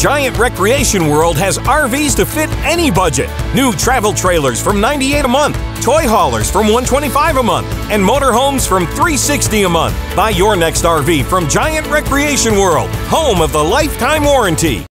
Giant Recreation World has RVs to fit any budget. New travel trailers from $98 a month, toy haulers from $125 a month, and motorhomes from $360 a month. Buy your next RV from Giant Recreation World, home of the lifetime warranty.